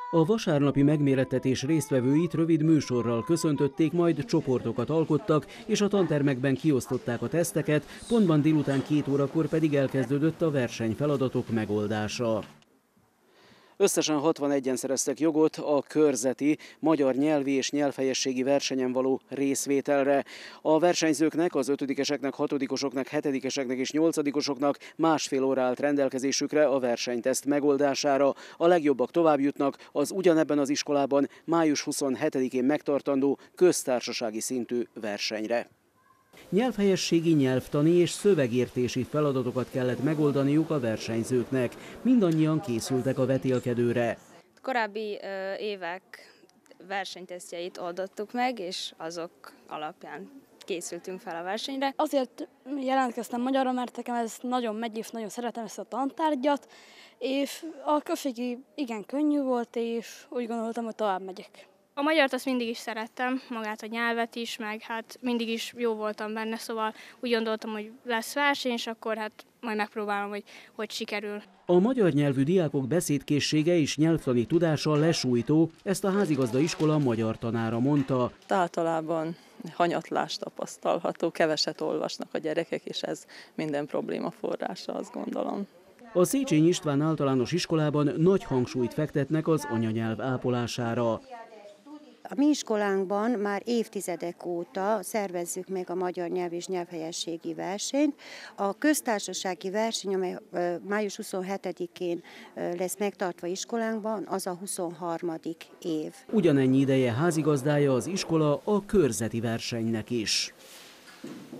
A vasárnapi megmérettetés résztvevőit rövid műsorral köszöntötték, majd csoportokat alkottak, és a tantermekben kiosztották a teszteket, pontban délután 2 órakor pedig elkezdődött a versenyfeladatok megoldása. Összesen 61-en szereztek jogot a körzeti magyar nyelvi és nyelvhelyességi versenyen való részvételre. A versenyzőknek, az 5-eseknek, 6-osoknak, 7-eseknek és 8-osoknak másfél óra állt rendelkezésükre a versenyteszt megoldására. A legjobbak tovább jutnak az ugyanebben az iskolában május 27-én megtartandó köztársasági szintű versenyre. Nyelvhelyességi, nyelvtani és szövegértési feladatokat kellett megoldaniuk a versenyzőknek. Mindannyian készültek a vetélkedőre. Korábbi évek versenytesztjeit oldottuk meg, és azok alapján készültünk fel a versenyre. Azért jelentkeztem magyarra, mert nekem ez nagyon megy, és nagyon szeretem ezt a tantárgyat, és a községi igen könnyű volt, és úgy gondoltam, hogy tovább megyek. A magyart azt mindig is szerettem, magát a nyelvet is, meg hát mindig is jó voltam benne, szóval úgy gondoltam, hogy lesz verseny, és akkor hát majd megpróbálom, hogy sikerül. A magyar nyelvű diákok beszédkészsége és nyelvtani tudása lesújtó, ezt a házigazda iskola magyar tanára mondta. Általában hanyatlás tapasztalható, keveset olvasnak a gyerekek, és ez minden probléma forrása, azt gondolom. A Széchenyi István általános iskolában nagy hangsúlyt fektetnek az anyanyelv ápolására. A mi iskolánkban már évtizedek óta szervezzük meg a magyar nyelv és nyelvhelyességi versenyt. A köztársasági verseny, amely május 27-én lesz megtartva iskolánkban, az a 23. év. Ugyanennyi ideje házigazdája az iskola a körzeti versenynek is.